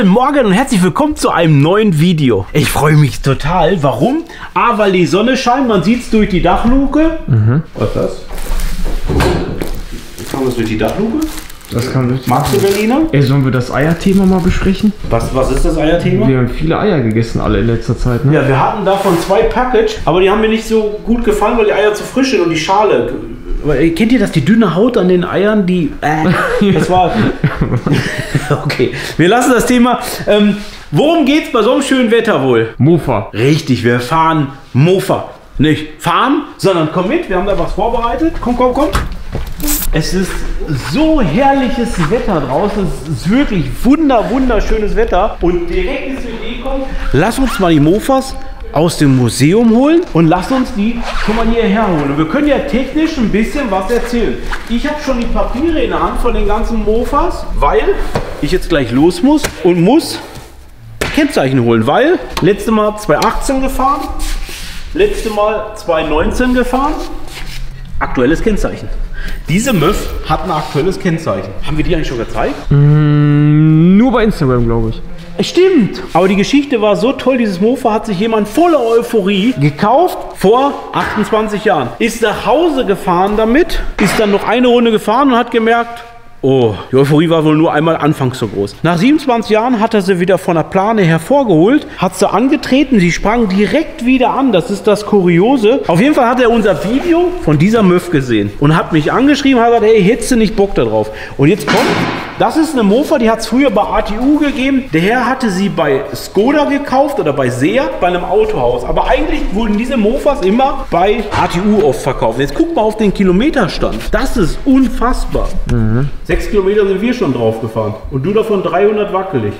Guten Morgen und herzlich willkommen zu einem neuen Video. Ich freue mich total. Warum? A, weil die Sonne scheint, man sieht es durch die Dachluke. Was ist das? Kam das durch die Dachluke? Das kann durch. Magst du Berliner? Ey, sollen wir das Eierthema mal besprechen? Was ist das Eierthema? Wir haben viele Eier gegessen, alle in letzter Zeit, ne? Ja, wir hatten davon 2 Package, aber die haben mir nicht so gut gefallen, weil die Eier zu frisch sind und die Schale. Kennt ihr das, die dünne Haut an den Eiern, die... das war... Okay, wir lassen das Thema. Worum geht's bei so einem schönen Wetter wohl? Mofa. Richtig, wir fahren Mofa. Nicht fahren, sondern komm mit, wir haben da was vorbereitet. Komm. Es ist so herrliches Wetter draußen, es ist wirklich wunderschönes Wetter. Und direkt ist die Idee gekommen, lass uns mal die Mofas aus dem Museum holen und lass uns die schon mal hierher holen. Und wir können ja technisch ein bisschen was erzählen. Ich habe schon die Papiere in der Hand von den ganzen Mofas, weil ich jetzt gleich los muss und muss Kennzeichen holen, weil letzte Mal 2018 gefahren, letzte Mal 2019 gefahren, aktuelles Kennzeichen. Diese Möf hat ein aktuelles Kennzeichen. Haben wir die eigentlich schon gezeigt? Nur bei Instagram, glaube ich. Stimmt. Aber die Geschichte war so toll, dieses Mofa hat sich jemand voller Euphorie gekauft vor 28 Jahren. Ist nach Hause gefahren damit, ist dann noch eine Runde gefahren und hat gemerkt, oh, die Euphorie war wohl nur einmal anfangs so groß. Nach 27 Jahren hat er sie wieder von der Plane hervorgeholt, hat sie angetreten, sie sprang direkt wieder an. Das ist das Kuriose. Auf jeden Fall hat er unser Video von dieser Möf gesehen und hat mich angeschrieben, hat gesagt, hey, hättest du nicht Bock da drauf? Und jetzt kommt, das ist eine Mofa, die hat es früher bei ATU gegeben. Der Herr hatte sie bei Skoda gekauft oder bei Seat, bei einem Autohaus. Aber eigentlich wurden diese Mofas immer bei ATU oft verkauft. Jetzt guck mal auf den Kilometerstand. Das ist unfassbar. 6 Kilometer sind wir schon drauf gefahren. Und du davon 300 wackelig.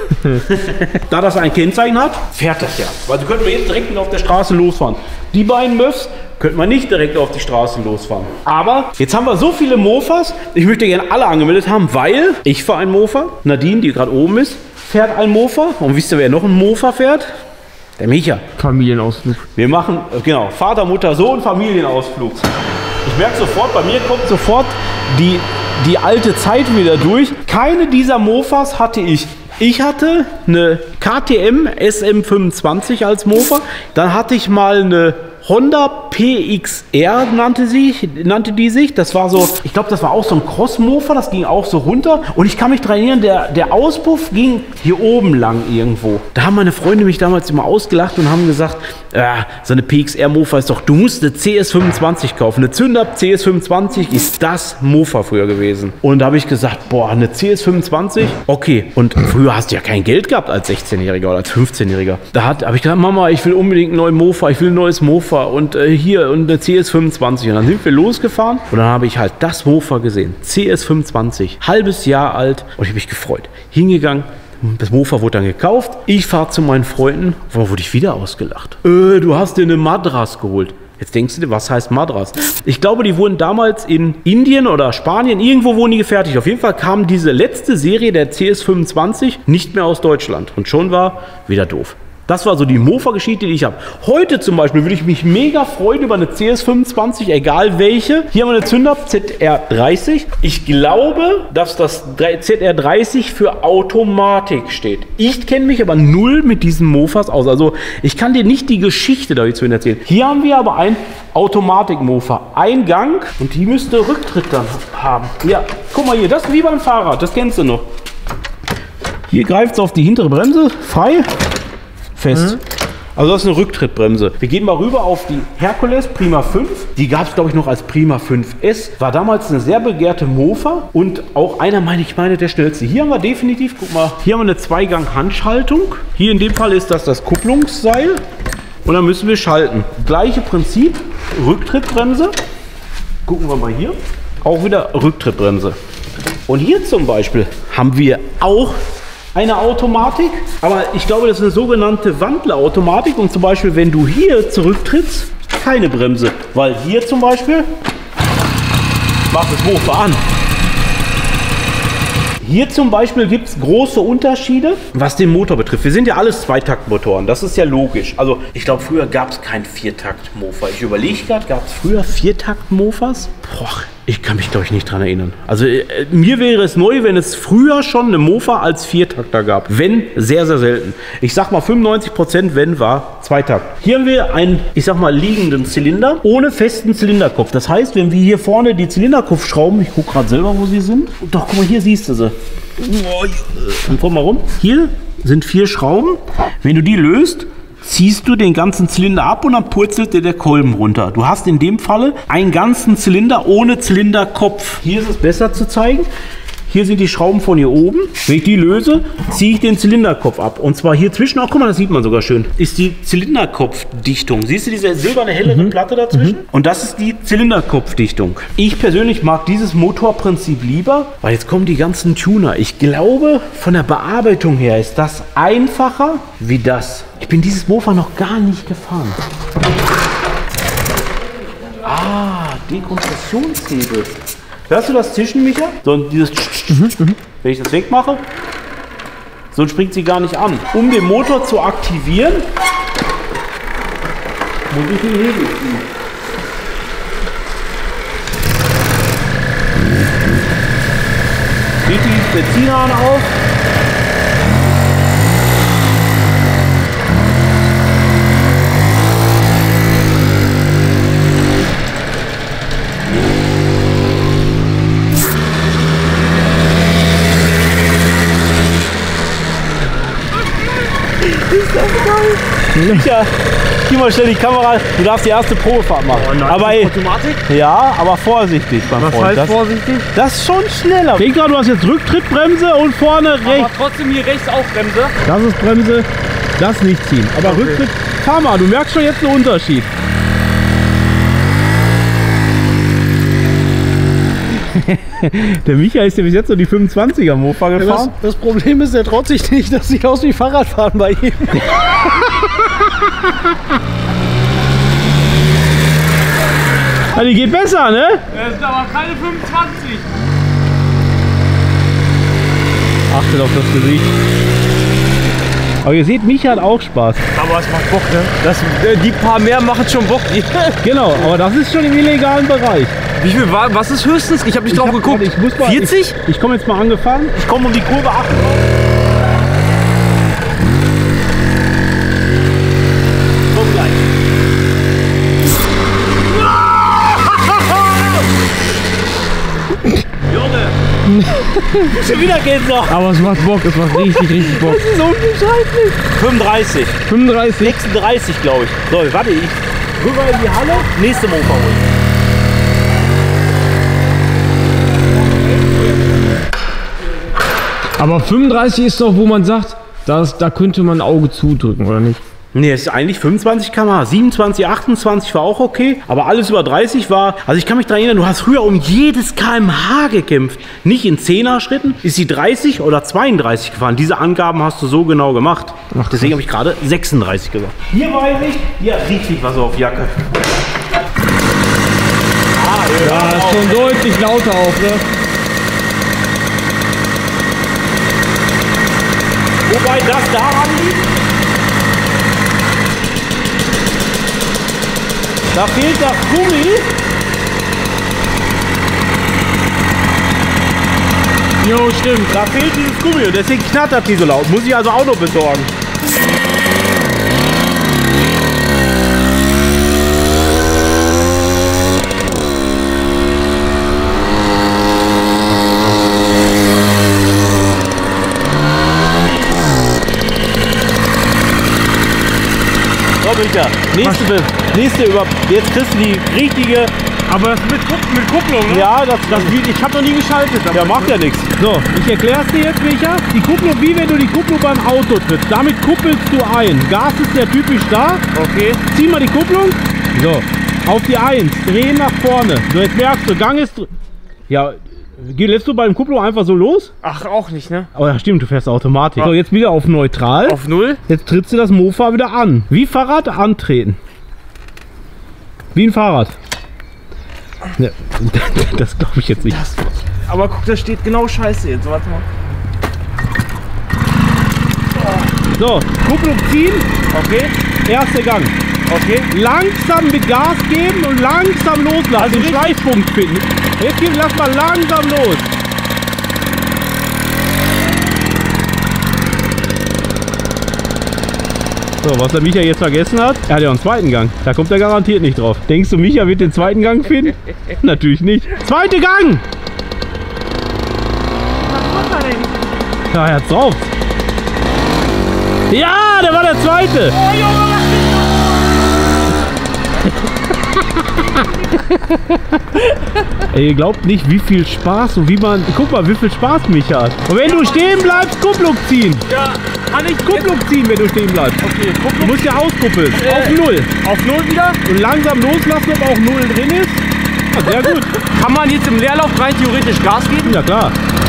Da das ein Kennzeichen hat, fährt das ja. Also könnten wir jetzt direkt wieder auf der Straße losfahren. Die beiden Möfs könnte man nicht direkt auf die Straße losfahren. Aber jetzt haben wir so viele Mofas. Ich möchte gerne alle angemeldet haben, weil ich fahre ein Mofa. Nadine, die gerade oben ist, fährt ein Mofa. Und wisst ihr, wer noch ein Mofa fährt? Der Micha. Familienausflug. Wir machen, genau, Vater, Mutter, Sohn, Familienausflug. Ich merke sofort, bei mir kommt sofort die alte Zeit wieder durch. Keine dieser Mofas hatte ich. Ich hatte eine KTM SM25 als Mofa. Dann hatte ich mal eine Honda PXR nannte die sich. Das war so, ich glaube, das war auch so ein Cross-Mofa, das ging auch so runter. Und ich kann mich daran erinnern, der Auspuff ging hier oben lang irgendwo. Da haben meine Freunde mich damals immer ausgelacht und haben gesagt, so eine PXR-Mofa ist doch, du musst eine CS25 kaufen. Eine Zündab CS25 ist das Mofa früher gewesen. Und da habe ich gesagt, boah, eine CS25, okay. Und früher hast du ja kein Geld gehabt als 16-Jähriger oder als 15-Jähriger. Da habe ich gesagt, Mama, ich will unbedingt einen neuen Mofa, ich will ein neues Mofa. Und hier und eine CS25 und dann sind wir losgefahren und dann habe ich halt das Mofa gesehen, CS25, halbes Jahr alt und ich habe mich gefreut, hingegangen, das Mofa wurde dann gekauft, ich fahre zu meinen Freunden, aber wurde ich wieder ausgelacht. Du hast dir eine Madras geholt. Jetzt denkst du dir, was heißt Madras? Ich glaube, die wurden damals in Indien oder Spanien, irgendwo wurden die gefertigt. Auf jeden Fall kam diese letzte Serie der CS25 nicht mehr aus Deutschland und schon war wieder doof. Das war so die Mofa-Geschichte, die ich habe. Heute zum Beispiel würde ich mich mega freuen über eine CS25, egal welche. Hier haben wir eine Zündab ZR30. Ich glaube, dass das ZR30 für Automatik steht. Ich kenne mich aber null mit diesen Mofas aus. Also ich kann dir nicht die Geschichte dazu erzählen. Hier haben wir aber ein Automatik-Mofa. Ein Gang und die müsste Rücktritt dann haben. Ja, guck mal hier, das ist wie beim Fahrrad, das kennst du noch. Hier greift es auf die hintere Bremse, frei. Fest. Also das ist eine Rücktrittbremse. Wir gehen mal rüber auf die Hercules Prima 5. Die gab es, glaube ich, noch als Prima 5S. War damals eine sehr begehrte Mofa und auch einer, ich meine, der schnellste. Hier haben wir definitiv, guck mal, hier haben wir eine 2-Gang-Handschaltung. Hier in dem Fall ist das Kupplungsseil. Und dann müssen wir schalten. Gleiche Prinzip, Rücktrittbremse. Gucken wir mal hier. Auch wieder Rücktrittbremse. Und hier zum Beispiel haben wir auch eine Automatik, aber ich glaube, das ist eine sogenannte Wandlerautomatik und zum Beispiel, wenn du hier zurücktrittst, keine Bremse, weil hier zum Beispiel macht das Mofa an. Hier zum Beispiel gibt es große Unterschiede, was den Motor betrifft. Wir sind ja alles Zweitaktmotoren, das ist ja logisch. Also ich glaube, früher gab es kein Viertakt-Mofa. Ich überlege gerade, gab es früher Viertakt-Mofas? Boah, Ich kann mich, glaube ich, nicht dran erinnern. Also mir wäre es neu, wenn es früher schon eine Mofa als Viertakter gab. Wenn, sehr, sehr selten. Ich sag mal 95%, wenn, war Zweitakt. Hier haben wir einen, ich sag mal, liegenden Zylinder ohne festen Zylinderkopf. Das heißt, wenn wir hier vorne die Zylinderkopfschrauben, ich gucke gerade selber, wo sie sind. Doch, guck mal, hier siehst du sie. Und komm mal rum. Hier sind 4 Schrauben. Wenn du die löst, ziehst du den ganzen Zylinder ab und dann purzelt dir der Kolben runter. Du hast in dem Falle einen ganzen Zylinder ohne Zylinderkopf. Hier ist es besser zu zeigen. Hier sind die Schrauben von hier oben. Wenn ich die löse, ziehe ich den Zylinderkopf ab. Und zwar hier zwischen, auch guck mal, das sieht man sogar schön, ist die Zylinderkopfdichtung. Siehst du diese silberne, hellere Platte dazwischen? Und das ist die Zylinderkopfdichtung. Ich persönlich mag dieses Motorprinzip lieber, weil jetzt kommen die ganzen Tuner. Ich glaube, von der Bearbeitung her ist das einfacher wie das. Ich bin dieses Mofa noch gar nicht gefahren. Ah, Dekompressionshebel. Hörst du das Zischen, Micha? So dieses wenn ich das wegmache, so springt sie gar nicht an. Um den Motor zu aktivieren, muss ich den Hebel ziehen. Geht die Benzinhahn auf. Micha, gib mal schnell die Kamera, du darfst die erste Probefahrt machen. Oh nein, aber ey, Automatik? ja, aber vorsichtig, mein Was Freund. heißt vorsichtig? Das ist schon schneller. Denk dran, du hast jetzt Rücktrittbremse und vorne rechts. Aber trotzdem hier rechts auch Bremse. Das ist Bremse, das nicht ziehen. Aber Okay. Rücktritt, fahr mal, du merkst schon jetzt einen Unterschied. Der Micha ist ja bis jetzt so die 25er Mofa gefahren. Das Problem ist, er traut sich nicht, das sieht aus wie Fahrradfahren bei ihm. Ja, die geht besser, ne? Das sind aber keine 25. Achtet auf das Gesicht. Aber ihr seht, Micha hat auch Spaß. Aber es macht Bock, ne? Die paar mehr machen schon Bock. Genau, aber das ist schon im illegalen Bereich. Wie viel war, was ist höchstens? Ich habe nicht drauf geguckt. Ich muss mal, 40? Ich komme jetzt mal angefahren. Ich komme um die Kurve 8. Komm gleich. Junge! Schon wieder geht's noch. Aber es macht Bock, es macht richtig, richtig Bock. Das ist unbeschreiblich. 35. 35? 36, glaube ich. So, warte, ich rüber in die Halle. Nächste Mofa holen. Aber 35 ist doch, wo man sagt, da könnte man ein Auge zudrücken, oder nicht? Nee, es ist eigentlich 25 km/h. 27, 28 war auch okay, aber alles über 30 war... Also ich kann mich daran erinnern, du hast früher um jedes km/h gekämpft. Nicht in 10er-Schritten. Ist sie 30 oder 32 gefahren? Diese Angaben hast du so genau gemacht. Ach, deswegen habe ich gerade 36 gesagt. Hier weiß ich, hier riecht sich was auf Jacke. Ja, ist schon deutlich lauter auch, ne? Wobei das daran liegt, da fehlt das Gummi. Jo, stimmt. Da fehlt dieses Gummi und deswegen knattert die so laut. Muss ich also auch noch besorgen. Nächste über. Jetzt kriegst du die richtige. Aber das mit Kupplung, ne? Ja, ich habe noch nie geschaltet. Ja, macht ja nichts. So, ich erkläre es dir jetzt, Micha. Die Kupplung, wie wenn du die Kupplung beim Auto trittst. Damit kuppelst du ein. Gas ist ja typisch da. Okay. Zieh mal die Kupplung. So, auf die 1. Drehen nach vorne. So, jetzt merkst du, Gang ist. Ja, lässt du beim Kupplung einfach so los? Ach, auch nicht, ne? Oh ja, stimmt, du fährst Automatik. So, jetzt wieder auf neutral. Auf 0? Jetzt trittst du das Mofa wieder an. Wie Fahrrad antreten. Wie ein Fahrrad. Ja, das glaube ich jetzt nicht. Aber guck, da steht genau Scheiße jetzt. Warte mal. So, Kupplung ziehen. Okay. Erster Gang. Okay. Langsam mit Gas geben und langsam loslassen. Also den Schleifpunkt finden. Jetzt lass mal langsam los. So, was der Micha jetzt vergessen hat, er hat ja einen zweiten Gang. Da kommt er garantiert nicht drauf. Denkst du, Micha wird den zweiten Gang finden? Natürlich nicht. Zweiter Gang! Was macht er denn? Ja, er hat's drauf. Ja, der war der zweite. Oh, Junge, Ey, ihr glaubt nicht, wie viel Spaß und wie man... Guck mal, wie viel Spaß Micha hat. Und wenn du stehen bleibst, Kupplung ziehen. Ja, kann ich Kupplung ziehen, wenn du stehen bleibst. Okay, Du musst ja auskuppeln. Auf Null. Auf 0 wieder? Und langsam loslassen, ob auch Null drin ist. Ja, sehr gut. Kann man jetzt im Leerlauf rein theoretisch Gas geben? Ja, klar.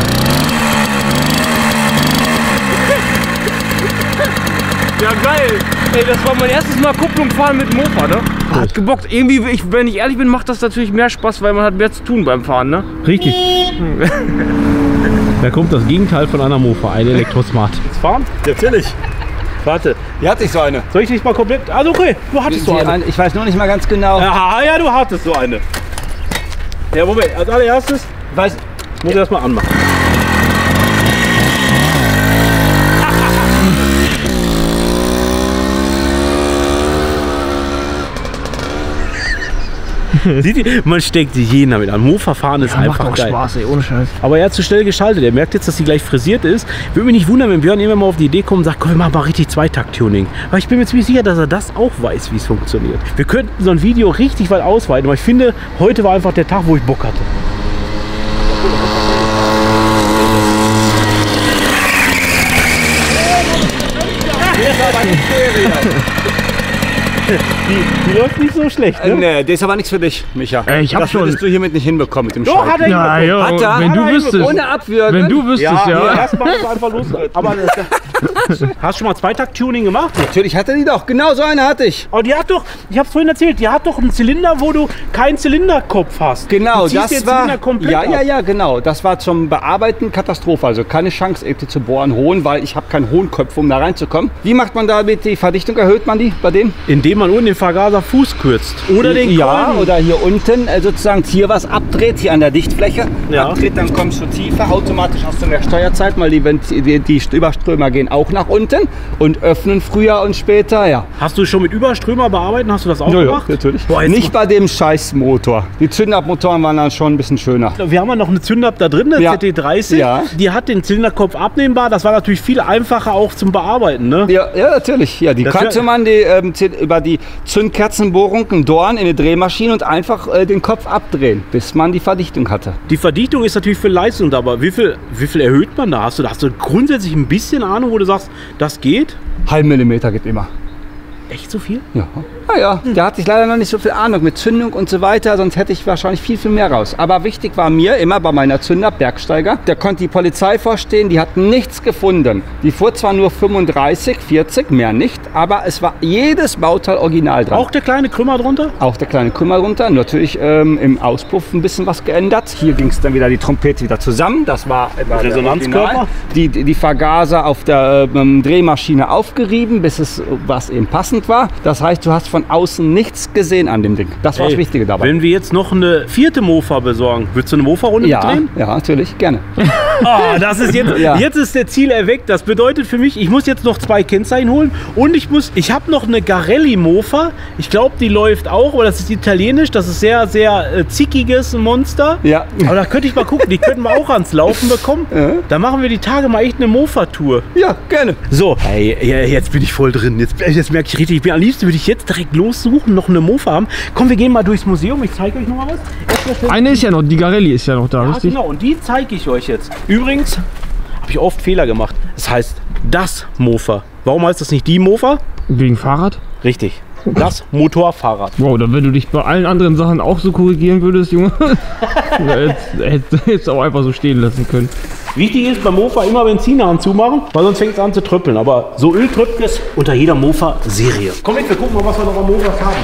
Ja, geil. Ey, das war mein erstes Mal Kupplung fahren mit Mofa, ne? Hat gebockt. Irgendwie, wenn ich ehrlich bin, macht das natürlich mehr Spaß, weil man hat mehr zu tun beim Fahren, ne? Richtig. Da kommt das Gegenteil von einer Mofa, ein Elektrosmart. Jetzt fahren? Natürlich. Warte. Hier hatte ich so eine. Soll ich dich mal komplett... Also okay, du hattest so eine. Ich weiß nur nicht mal ganz genau. Ja, du hattest so eine. Ja, Moment, als allererstes muss ich das mal anmachen. Man steckt sich jeden damit an. Mofa fahren ist einfach geil. Spaß, ey, ohne Scheiß. Aber er hat zu schnell geschaltet. Er merkt jetzt, dass sie gleich frisiert ist. Würde mich nicht wundern, wenn Björn irgendwann mal auf die Idee kommt und sagt, komm, wir machen mal richtig Zweitakt-Tuning. Aber ich bin mir ziemlich sicher, dass er das auch weiß, wie es funktioniert. Wir könnten so ein Video richtig weit ausweiten, aber ich finde, heute war einfach der Tag, wo ich Bock hatte. Die läuft nicht so schlecht, ne? Nee, der ist aber nichts für dich, Micha. Ich hab das schon. würdest du hiermit nicht hinbekommen mit dem Doch, Schalten. hat er Ja, hinbekommen. ja, Hat er? wenn du Hat er wüsstest. Ohne abwürgen. Wenn du wüsstest, ja. Erstmal einfach los. Aber hast du schon mal Zweitakt-Tuning gemacht? Natürlich hat er die doch. Genau so eine hatte ich. Aber die hat doch, ich hab's vorhin erzählt, die hat doch einen Zylinder, wo du keinen Zylinderkopf hast. Genau, du ziehst den das war. Zylinder komplett ab. Ja, genau. Das war zum Bearbeiten Katastrophe. Also keine Chance, irgendwie zu bohren hohen, weil ich habe keinen hohen Kopf, um da reinzukommen. Wie macht man damit die Verdichtung? Erhöht man die bei dem? Indem man unten den Vergaser Fuß kürzt. Oder den Ja, Kolben. oder hier unten sozusagen hier was abdreht, hier an der Dichtfläche. Ja. Abdreht, dann kommst du tiefer. Automatisch hast du mehr Steuerzeit, weil die Überströmer gehen auch nach unten und öffnen früher und später, ja. Hast du schon mit Überströmer bearbeiten? Hast du das auch gemacht? natürlich. Boah, jetzt Nicht bei dem Scheißmotor. Die Zündabmotoren waren dann schon ein bisschen schöner. Wir haben ja noch eine Zündab da drin, eine Ja. ZT30. Ja. Die hat den Zylinderkopf abnehmbar. Das war natürlich viel einfacher auch zum Bearbeiten, ne? Ja, natürlich. Ja, die Das konnte wär- man über die Zündkerzenbohrung einen Dorn in eine Drehmaschine und einfach den Kopf abdrehen, bis man die Verdichtung hatte. Die Verdichtung ist natürlich für Leistung, aber wie viel erhöht man da? Hast du grundsätzlich ein bisschen Ahnung, wo du sagst, das geht? Halb Millimeter geht immer. Echt so viel? Ja. Naja, da hatte ich leider noch nicht so viel Ahnung mit Zündung und so weiter, sonst hätte ich wahrscheinlich viel mehr raus. Aber wichtig war mir immer bei meiner Zünder, Bergsteiger, da konnte die Polizei vorstehen, die hat nichts gefunden. Die fuhr zwar nur 35, 40, mehr nicht, aber es war jedes Bauteil original dran. Auch der kleine Krümmer drunter? Auch der kleine Krümmer runter, natürlich im Auspuff ein bisschen was geändert. Hier ging es dann wieder die Trompete wieder zusammen, das war immer der Resonanzkörper? Original. Die Vergaser auf der Drehmaschine aufgerieben, bis es was eben passend war. Das heißt, du hast von außen nichts gesehen an dem Ding. Das war das Wichtige dabei. Wenn wir jetzt noch eine vierte Mofa besorgen, würdest du eine Mofa-Runde drehen? Ja, natürlich, gerne. Oh, das ist jetzt, Ja. jetzt ist der Ziel erweckt. Das bedeutet für mich, ich muss jetzt noch 2 Kennzeichen holen und ich habe noch eine Garelli Mofa. Ich glaube, die läuft auch, aber das ist italienisch. Das ist sehr, sehr zickiges Monster. Ja. Aber da könnte ich mal gucken, die könnten wir auch ans Laufen bekommen. Da machen wir die Tage mal echt eine Mofa-Tour. Ja, gerne. So, hey, jetzt bin ich voll drin. Jetzt merke ich richtig, am liebsten würde ich jetzt direkt lossuchen, noch eine Mofa haben. Komm, wir gehen mal durchs Museum. Ich zeige euch noch mal was. Eine ist ja noch, die Garelli ist ja noch da, Ja, richtig? genau, und die zeige ich euch jetzt. Übrigens habe ich oft Fehler gemacht. Das heißt das Mofa. Warum heißt das nicht die Mofa? Wegen Fahrrad? Richtig. Das Motorfahrrad. Wow, dann wenn du dich bei allen anderen Sachen auch so korrigieren würdest, Junge, hättest du auch einfach so stehen lassen können. Wichtig ist beim Mofa immer Benzinhahn zumachen, weil sonst fängt es an zu tröppeln. Aber so Öl tröpft es unter jeder Mofa-Serie. Komm mit, wir gucken mal, was wir noch am Mofa haben.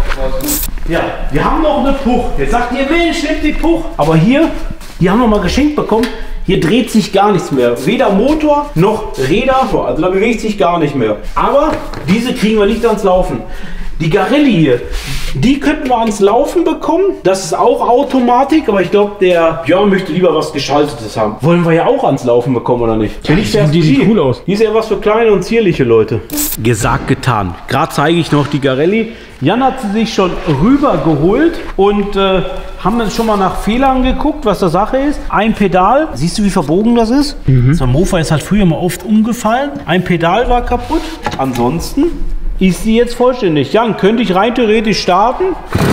Ja, wir haben noch eine Puch. Jetzt sagt ihr, Mensch, nimmt die Puch. Aber hier, die haben wir mal geschenkt bekommen. Hier dreht sich gar nichts mehr. Weder Motor noch Räder. Also da bewegt sich gar nicht mehr. Aber diese kriegen wir nicht ans Laufen. Die Garelli hier, die könnten wir ans Laufen bekommen. Das ist auch Automatik, aber ich glaube, der Björn möchte lieber was Geschaltetes haben. Wollen wir ja auch ans Laufen bekommen, oder nicht? Ja, die sieht cool aus. Die ist ja was für kleine und zierliche Leute. Gesagt, getan. Gerade zeige ich noch die Garelli. Jan hat sie sich schon rüber geholt und haben dann schon mal nach Fehlern geguckt, was der Sache ist. Ein Pedal, siehst du, wie verbogen das ist? So ein Mofa ist halt früher mal oft umgefallen. Ein Pedal war kaputt. Ansonsten ist sie jetzt vollständig. Jan, könnte ich rein theoretisch starten?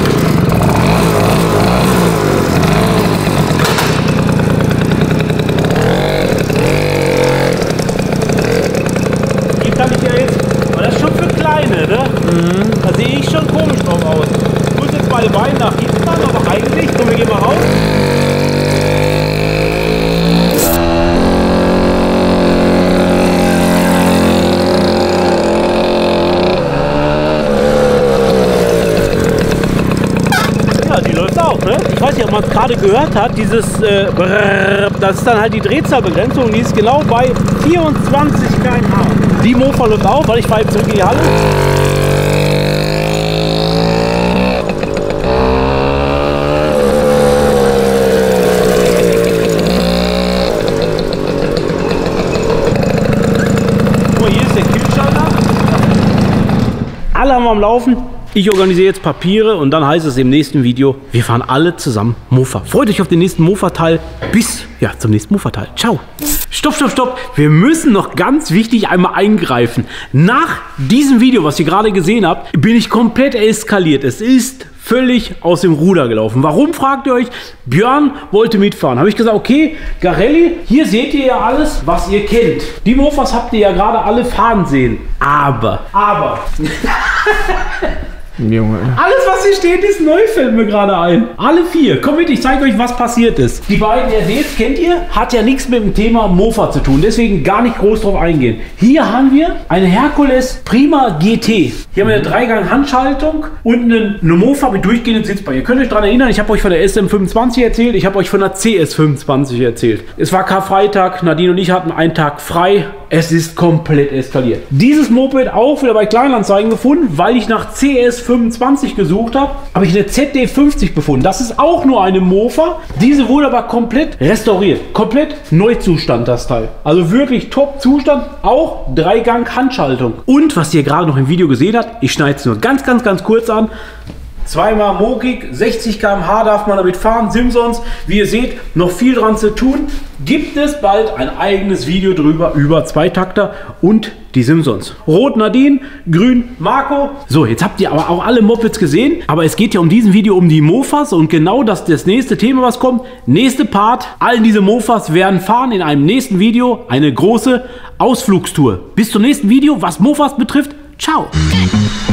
Die kann ich ja jetzt, aber das ist schon für Kleine, ne? Da sehe ich schon komisch drauf aus. Ich muss jetzt meine Beine nach hinten machen, aber eigentlich, komm, wir gehen mal raus. Ich weiß nicht, ob man es gerade gehört hat, dieses das ist dann halt die Drehzahlbegrenzung und die ist genau bei 24 km/h. Die Mofa läuft auf, weil ich fahre jetzt zurück in die Halle. Guck mal, hier ist der Kippschalter. Alle haben wir am Laufen. Ich organisiere jetzt Papiere und dann heißt es im nächsten Video, wir fahren alle zusammen Mofa. Freut euch auf den nächsten Mofa-Teil. Bis zum nächsten Mofa-Teil. Ciao. Stopp, stopp, stopp. Wir müssen noch ganz wichtig einmal eingreifen. Nach diesem Video, was ihr gerade gesehen habt, bin ich komplett eskaliert. Es ist völlig aus dem Ruder gelaufen. Warum, fragt ihr euch? Björn wollte mitfahren. Habe ich gesagt, okay, Garelli, hier seht ihr ja alles, was ihr kennt. Die Mofas habt ihr ja gerade alle fahren sehen. Aber. Junge. Alles, was hier steht, ist neu, fällt mir gerade ein. Alle 4. Kommt mit, ich zeige euch, was passiert ist. Die beiden RDs, kennt ihr? Hat ja nichts mit dem Thema Mofa zu tun. Deswegen gar nicht groß drauf eingehen. Hier haben wir eine Hercules Prima GT. Hier haben wir eine 3-Gang-Handschaltung und eine Mofa mit durchgehenden Sitzbar. Ihr könnt euch daran erinnern, ich habe euch von der SM25 erzählt. Ich habe euch von der CS25 erzählt. Es war Karfreitag. Nadine und ich hatten einen Tag frei. Es ist komplett eskaliert. Dieses Moped auch wieder bei Kleinanzeigen gefunden, weil ich nach CS25 gesucht habe, habe ich eine ZD50 befunden. Das ist auch nur eine Mofa. Diese wurde aber komplett restauriert. Komplett Neuzustand, das Teil. Also wirklich Top-Zustand. Auch 3-Gang-Handschaltung. Und was ihr gerade noch im Video gesehen habt, ich schneide es nur ganz kurz an. Zweimal Mogik, 60 km/h darf man damit fahren, Simpsons. Wie ihr seht, noch viel dran zu tun. Gibt es bald ein eigenes Video drüber, über Zweitakter und die Simpsons. Rot Nadine, grün Marco. So, jetzt habt ihr aber auch alle Mopeds gesehen. Aber es geht ja um diesen Video um die Mofas und genau das nächste Thema, was kommt. Nächste Part, all diese Mofas werden fahren in einem nächsten Video. Eine große Ausflugstour. Bis zum nächsten Video, was Mofas betrifft. Ciao.